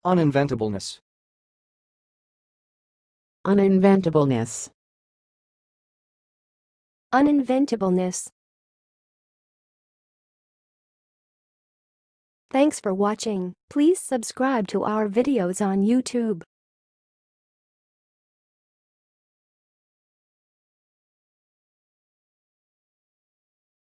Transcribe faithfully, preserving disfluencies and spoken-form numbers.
Uninventibleness. Uninventibleness. Uninventibleness. Thanks for watching. Please subscribe to our videos on YouTube.